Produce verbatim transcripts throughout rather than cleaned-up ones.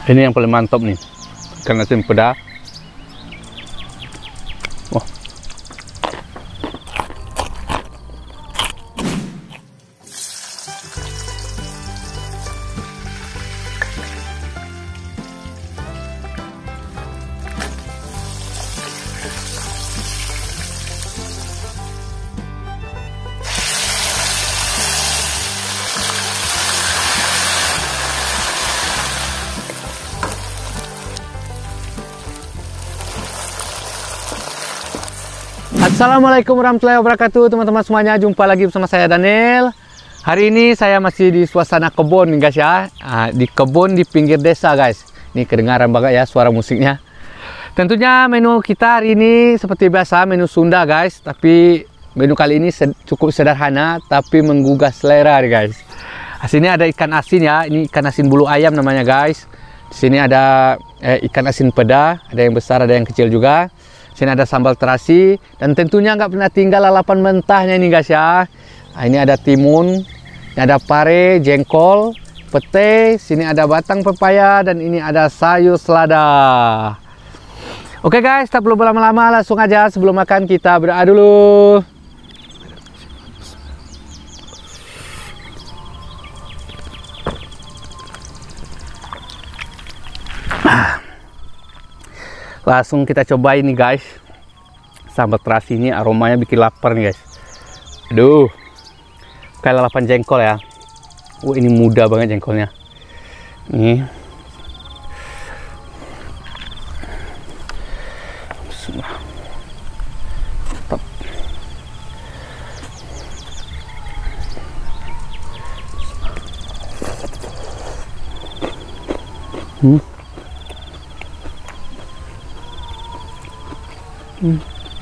Ini yang paling mantap nih, ikan asin peda. Wah. Assalamualaikum warahmatullahi wabarakatuh, teman-teman semuanya. Jumpa lagi bersama saya Daniel. Hari ini saya masih di suasana kebun nih guys ya. Nah, di kebun di pinggir desa guys. Ini kedengaran banget ya suara musiknya. Tentunya menu kita hari ini seperti biasa menu Sunda guys. Tapi menu kali ini sed cukup sederhana tapi menggugah selera nih guys. Di sini ada ikan asin ya. Ini ikan asin bulu ayam namanya guys. Di sini ada eh, ikan asin peda. Ada yang besar ada yang kecil juga. Sini ada sambal terasi dan tentunya nggak pernah tinggal lalapan mentahnya nih guys ya. Nah, ini ada timun, ini ada pare, jengkol, pete, sini ada batang pepaya dan ini ada sayur selada. Oke guys, tak perlu berlama-lama, langsung aja sebelum makan kita berdoa dulu. Langsung kita cobain nih guys. Sambal terasi ini aromanya bikin lapar nih guys. Aduh, kayak lalapan jengkol ya. Wah, ini muda banget jengkolnya. Nih. Bismillah. Mantap. Hmm. Hmm.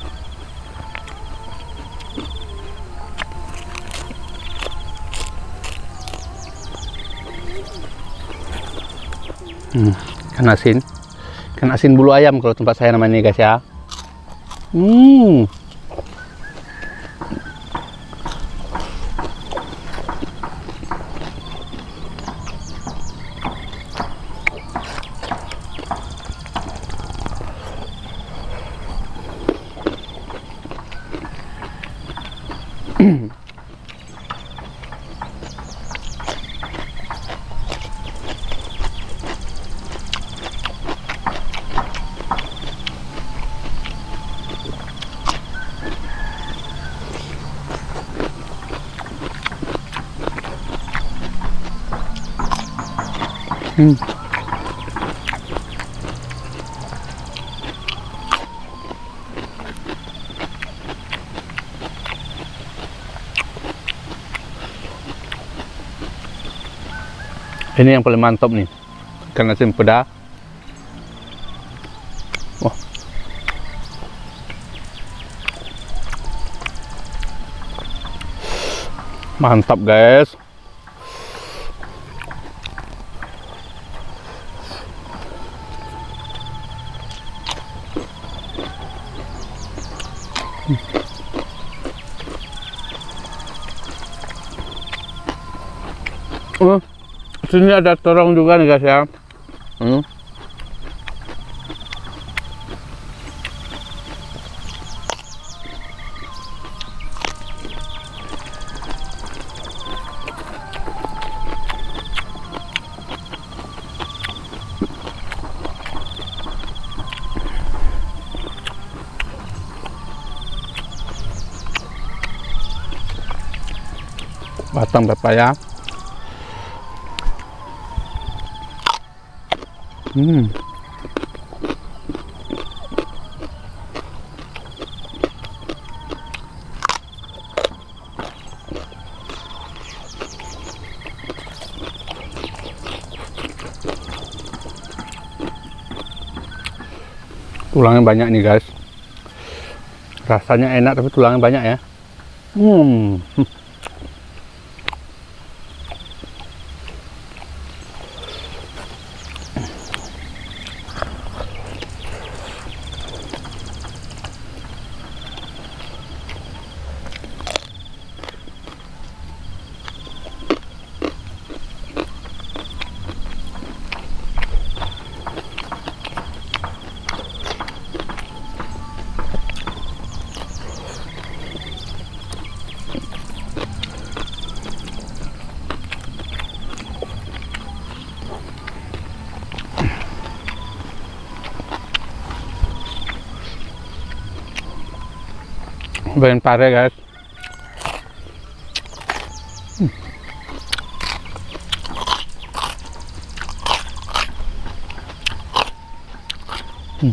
Hmm, ikan asin, ikan asin bulu ayam kalau tempat saya namanya guys ya. Hmm. Hmm. Ini yang paling mantap nih, ikan asin peda. Wah. Mantap guys. Oh, sini ada terong juga nih guys ya. Hmm. Batang pepaya. Hmm. Tulangnya banyak nih guys. Rasanya enak tapi tulangnya banyak ya. Hmm. Bagian pare guys. Hmm. Hmm.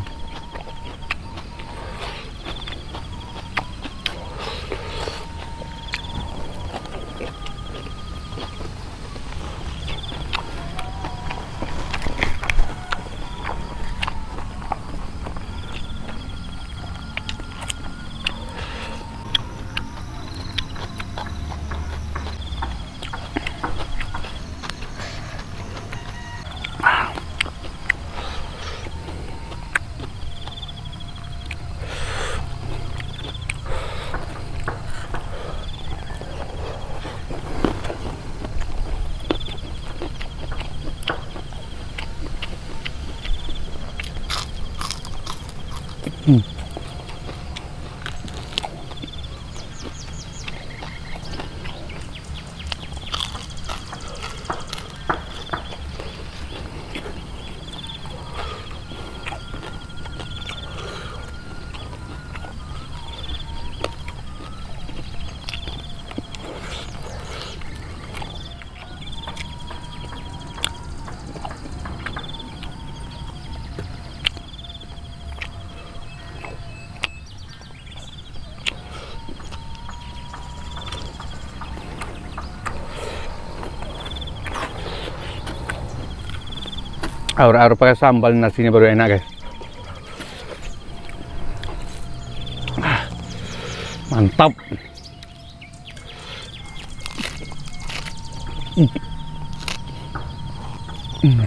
Hmm. Aur-aur pakai sambal, nasinya baru enak guys. Mantap. Hmm. Hmm.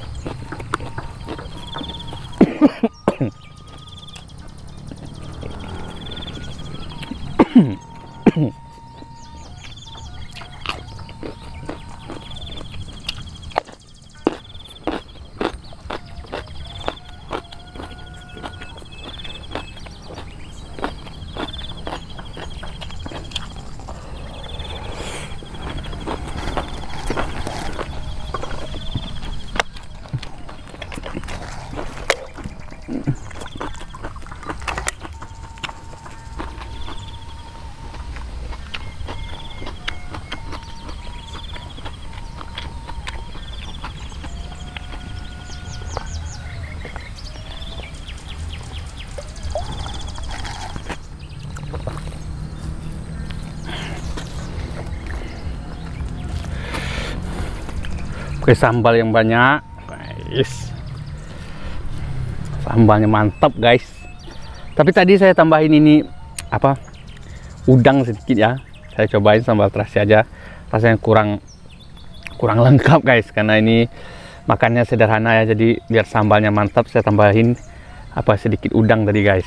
Pakai sambal yang banyak guys, sambalnya mantap guys. Tapi tadi saya tambahin ini apa, udang sedikit ya, saya cobain sambal terasi aja, rasanya kurang kurang lengkap guys, karena ini makannya sederhana ya, jadi biar sambalnya mantap saya tambahin apa sedikit udang tadi guys.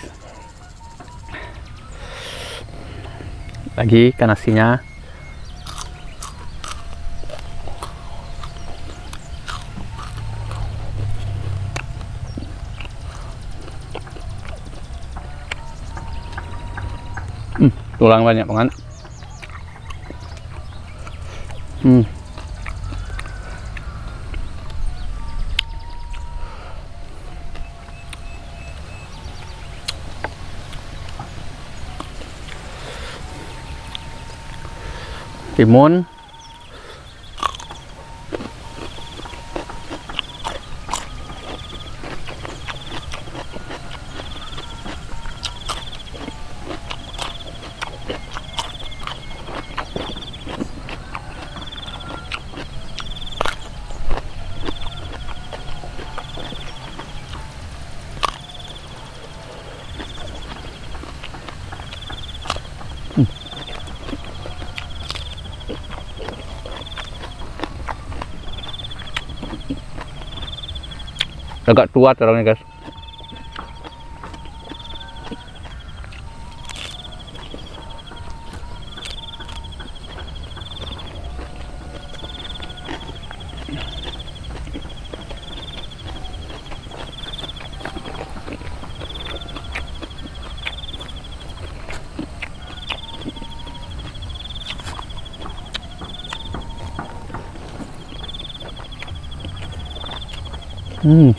Lagi ke nasinya. Hmm, tulang banyak banget. Hmm. Timun. Agak tua terangnya guys. Hmm.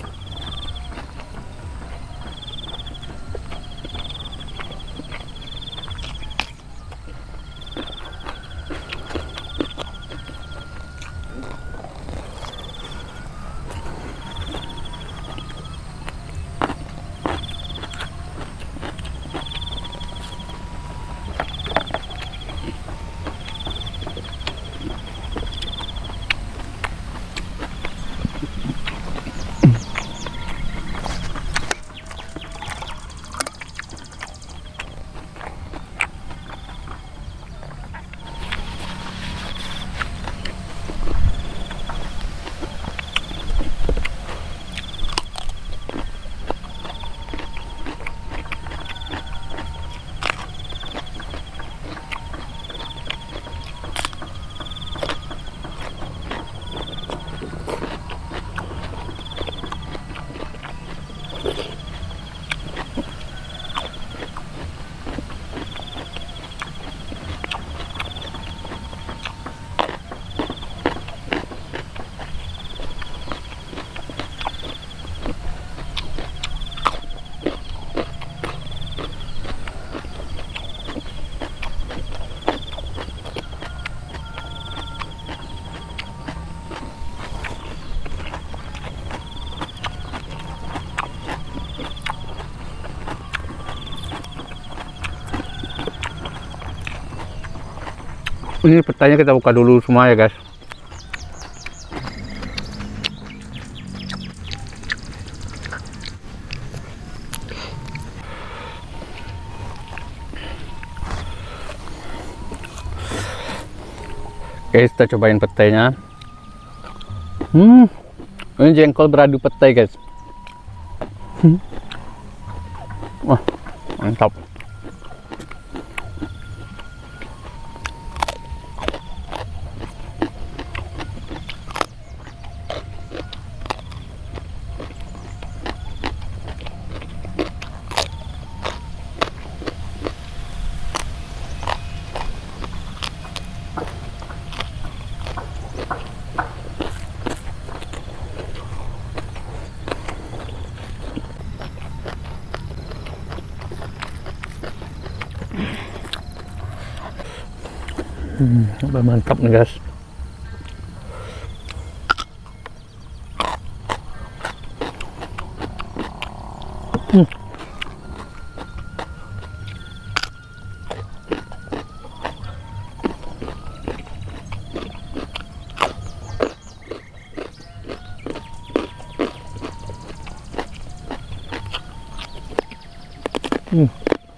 Ini petainya kita buka dulu semua ya guys. Oke, kita cobain petainya. Hmm, ini jengkol beradu petai guys. Hmm. Wah, mantap. Hmm, mantap nih guys. Hmm. Hmm.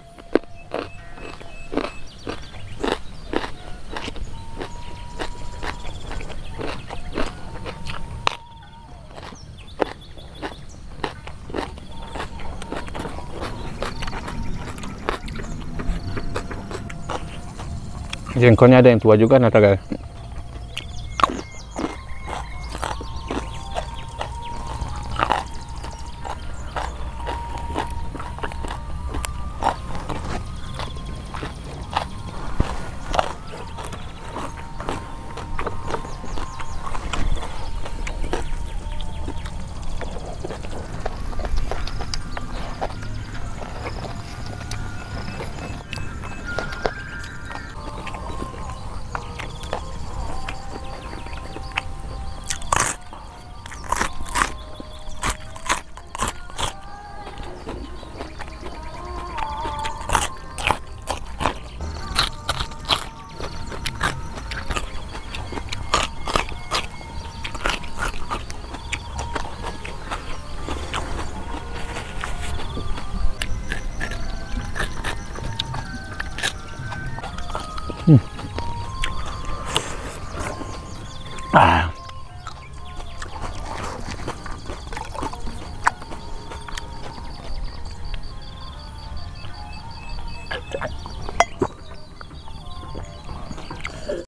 Jengkolnya ada yang tua juga nata guys. Hmm. Ah.